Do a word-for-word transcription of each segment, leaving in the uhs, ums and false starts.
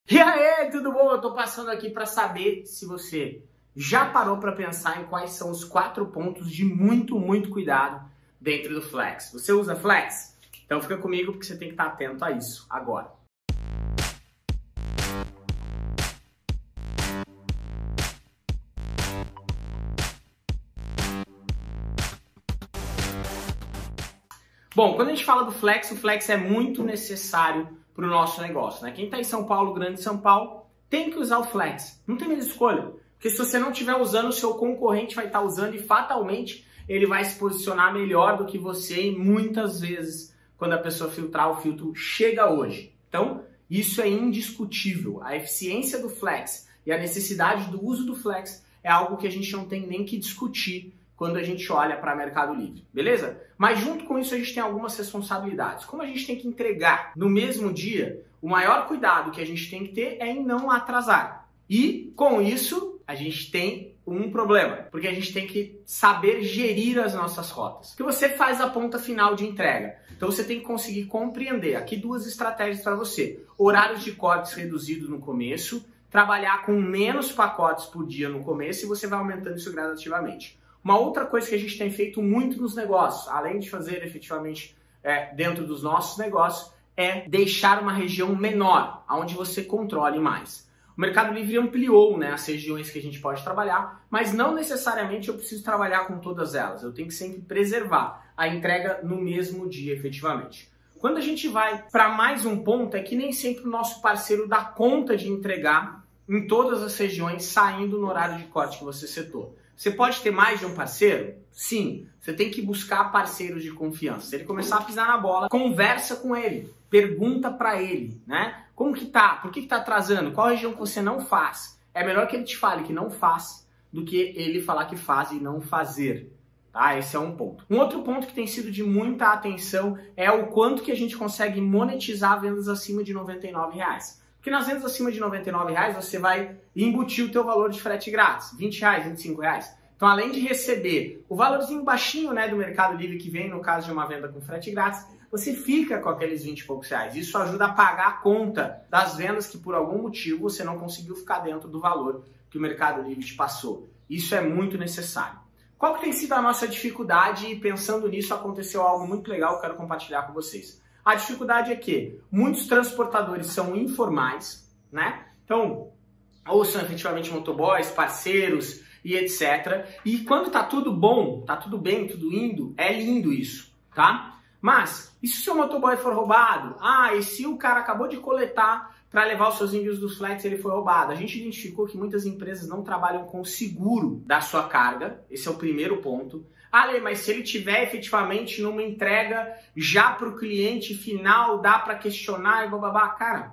E aí, tudo bom? Eu tô passando aqui para saber se você já parou para pensar em quais são os quatro pontos de muito, muito cuidado dentro do Flex. Você usa Flex? Então fica comigo porque você tem que estar atento a isso agora. Bom, quando a gente fala do Flex, o Flex é muito necessário para o nosso negócio, né? Quem está em São Paulo, Grande São Paulo, tem que usar o Flex. Não tem mais escolha. Porque se você não estiver usando, o seu concorrente vai estar usando e fatalmente ele vai se posicionar melhor do que você e muitas vezes, quando a pessoa filtrar, o filtro chega hoje. Então, isso é indiscutível. A eficiência do Flex e a necessidade do uso do Flex é algo que a gente não tem nem que discutir quando a gente olha para Mercado Livre, beleza? Mas junto com isso a gente tem algumas responsabilidades. Como a gente tem que entregar no mesmo dia, o maior cuidado que a gente tem que ter é em não atrasar. E com isso a gente tem um problema, porque a gente tem que saber gerir as nossas rotas. Porque você faz a ponta final de entrega. Então você tem que conseguir compreender. Aqui duas estratégias para você. Horários de cortes reduzidos no começo, trabalhar com menos pacotes por dia no começo e você vai aumentando isso gradativamente. Uma outra coisa que a gente tem feito muito nos negócios, além de fazer efetivamente é, dentro dos nossos negócios, é deixar uma região menor, onde você controle mais. O Mercado Livre ampliou, né, as regiões que a gente pode trabalhar, mas não necessariamente eu preciso trabalhar com todas elas. Eu tenho que sempre preservar a entrega no mesmo dia, efetivamente. Quando a gente vai para mais um ponto, é que nem sempre o nosso parceiro dá conta de entregar em todas as regiões, saindo no horário de corte que você setou. Você pode ter mais de um parceiro? Sim. Você tem que buscar parceiros de confiança. Se ele começar a pisar na bola, conversa com ele. Pergunta para ele, né? Como que tá? Por que que tá atrasando? Qual região que você não faz? É melhor que ele te fale que não faz do que ele falar que faz e não fazer. Tá? Esse é um ponto. Um outro ponto que tem sido de muita atenção é o quanto que a gente consegue monetizar vendas acima de noventa e nove reais. Porque nas vendas acima de noventa e nove reais você vai embutir o teu valor de frete grátis, vinte reais, vinte e cinco reais. Então, além de receber o valorzinho baixinho, né, do Mercado Livre que vem no caso de uma venda com frete grátis, você fica com aqueles vinte e poucos reais. Isso ajuda a pagar a conta das vendas que por algum motivo você não conseguiu ficar dentro do valor que o Mercado Livre te passou. Isso é muito necessário. Qual que tem sido a nossa dificuldade? E pensando nisso, aconteceu algo muito legal que eu quero compartilhar com vocês. A dificuldade é que muitos transportadores são informais, né? Então, ou são efetivamente motoboys, parceiros e etcétera. E quando tá tudo bom, tá tudo bem, tudo indo, é lindo isso, tá? Mas, e se o seu motoboy for roubado? Ah, e se o cara acabou de coletar para levar os seus envios dos Flex e ele foi roubado? A gente identificou que muitas empresas não trabalham com o seguro da sua carga. Esse é o primeiro ponto. Ah, Lê, mas se ele tiver efetivamente numa entrega já para o cliente final, dá para questionar e bababá. Cara,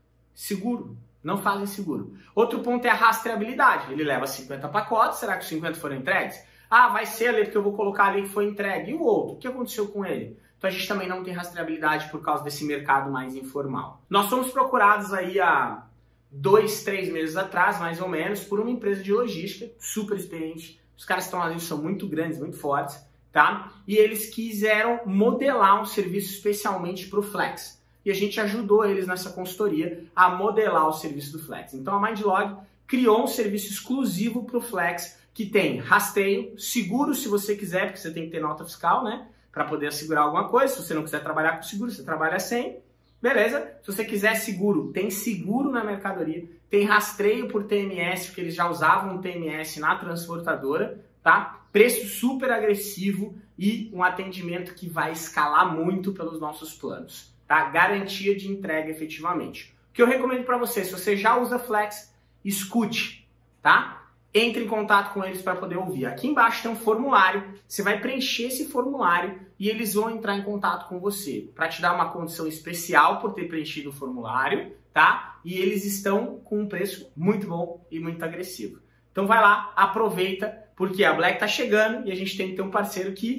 seguro. Não fazem seguro. Outro ponto é a rastreabilidade. Ele leva cinquenta pacotes, será que os cinquenta foram entregues? Ah, vai ser ali porque eu vou colocar ali que foi entregue. E o outro? O que aconteceu com ele? Então a gente também não tem rastreabilidade por causa desse mercado mais informal. Nós fomos procurados aí há dois, três meses atrás, mais ou menos, por uma empresa de logística super experiente. Os caras que estão ali são muito grandes, muito fortes, tá? E eles quiseram modelar um serviço especialmente para o Flex. E a gente ajudou eles nessa consultoria a modelar o serviço do Flex. Então a Mindlog criou um serviço exclusivo para o Flex que tem rastreio, seguro se você quiser, porque você tem que ter nota fiscal, né? Para poder assegurar alguma coisa. Se você não quiser trabalhar com seguro, você trabalha sem. Beleza? Se você quiser seguro, tem seguro na mercadoria. Tem rastreio por T M S, porque eles já usavam um T M S na transportadora, tá? Preço super agressivo e um atendimento que vai escalar muito pelos nossos planos. Tá? Garantia de entrega efetivamente. O que eu recomendo para você, se você já usa Flex, escute, tá? Entre em contato com eles para poder ouvir. Aqui embaixo tem um formulário, você vai preencher esse formulário e eles vão entrar em contato com você para te dar uma condição especial por ter preenchido o formulário, tá? E eles estão com um preço muito bom e muito agressivo. Então vai lá, aproveita, porque a Black tá chegando e a gente tem que ter um parceiro que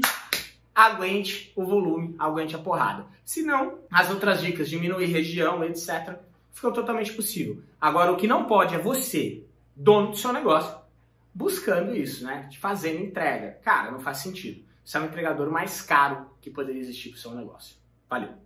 aguente o volume, aguente a porrada. Se não, as outras dicas, diminuir região, etcétera, ficam totalmente possível. Agora, o que não pode é você, dono do seu negócio, buscando isso, né? Fazendo entrega. Cara, não faz sentido. Você é o entregador mais caro que poderia existir para o seu negócio. Valeu!